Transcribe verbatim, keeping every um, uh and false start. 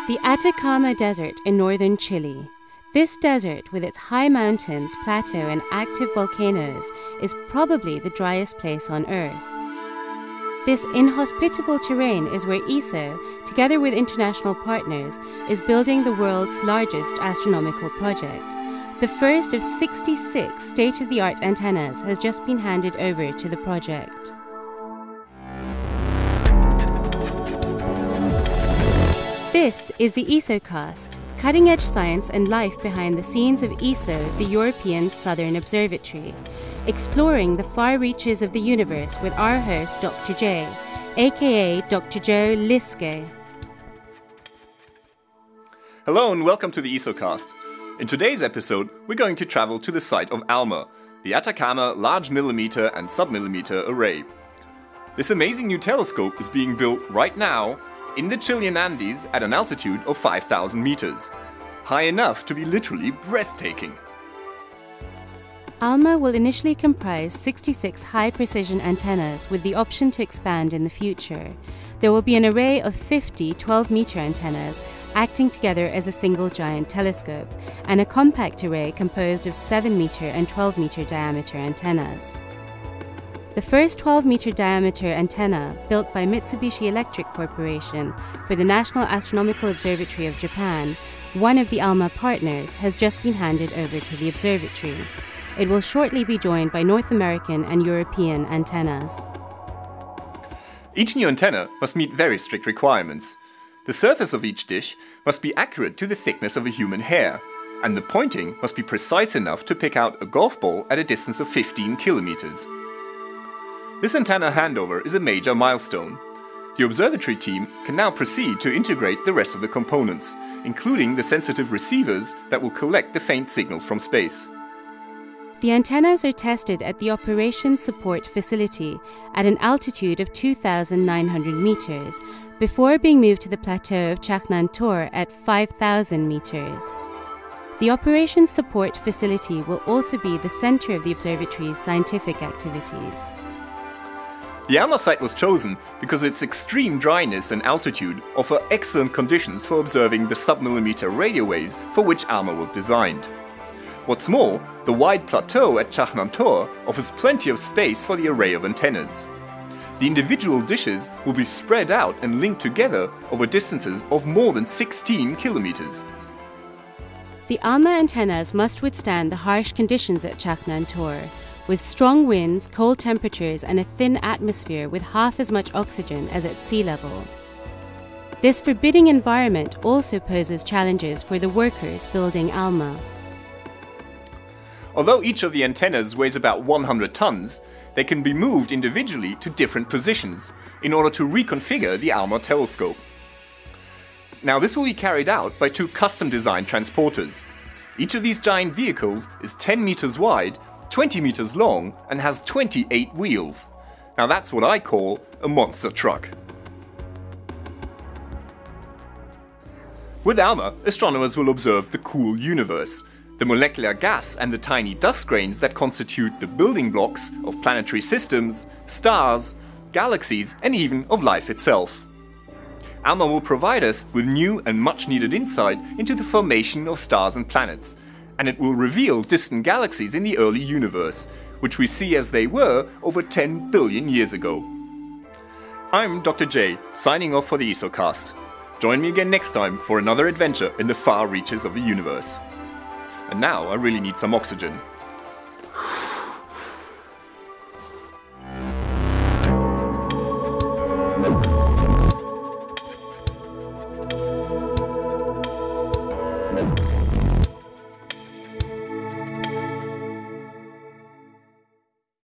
The Atacama Desert in northern Chile. This desert, with its high mountains, plateau, and active volcanoes, is probably the driest place on Earth. This inhospitable terrain is where E S O, together with international partners, is building the world's largest astronomical project. The first of sixty-six state-of-the-art antennas has just been handed over to the project. This is the ESOcast, cutting-edge science and life behind the scenes of E S O, the European Southern Observatory, exploring the far reaches of the universe with our host, Doctor J, aka Doctor Joe Liske. Hello and welcome to the ESOcast. In today's episode, we're going to travel to the site of ALMA, the Atacama Large Millimeter and Submillimeter Array. This amazing new telescope is being built right now in the Chilean Andes at an altitude of five thousand meters, high enough to be literally breathtaking. ALMA will initially comprise sixty-six high-precision antennas with the option to expand in the future. There will be an array of fifty twelve-meter antennas acting together as a single giant telescope, and a compact array composed of seven-meter and twelve-meter diameter antennas. The first twelve-meter diameter antenna, built by Mitsubishi Electric Corporation for the National Astronomical Observatory of Japan, one of the ALMA partners, has just been handed over to the observatory. It will shortly be joined by North American and European antennas. Each new antenna must meet very strict requirements. The surface of each dish must be accurate to the thickness of a human hair, and the pointing must be precise enough to pick out a golf ball at a distance of fifteen kilometers. This antenna handover is a major milestone. The observatory team can now proceed to integrate the rest of the components, including the sensitive receivers that will collect the faint signals from space. The antennas are tested at the Operations Support Facility at an altitude of two thousand nine hundred meters, before being moved to the plateau of Chajnantor at five thousand meters. The Operations Support Facility will also be the center of the observatory's scientific activities. The ALMA site was chosen because its extreme dryness and altitude offer excellent conditions for observing the submillimeter radio waves for which ALMA was designed. What's more, the wide plateau at Chajnantor offers plenty of space for the array of antennas. The individual dishes will be spread out and linked together over distances of more than sixteen kilometers. The ALMA antennas must withstand the harsh conditions at Chajnantor, with strong winds, cold temperatures, and a thin atmosphere with half as much oxygen as at sea level. This forbidding environment also poses challenges for the workers building ALMA. Although each of the antennas weighs about one hundred tons, they can be moved individually to different positions in order to reconfigure the ALMA telescope. Now, this will be carried out by two custom-designed transporters. Each of these giant vehicles is ten meters wide, twenty meters long, and has twenty-eight wheels. Now that's what I call a monster truck. With ALMA, astronomers will observe the cool universe, the molecular gas and the tiny dust grains that constitute the building blocks of planetary systems, stars, galaxies, and even of life itself. ALMA will provide us with new and much needed insight into the formation of stars and planets, and it will reveal distant galaxies in the early universe, which we see as they were over ten billion years ago. I'm Doctor J, signing off for the ESOcast. Join me again next time for another adventure in the far reaches of the universe. And now I really need some oxygen.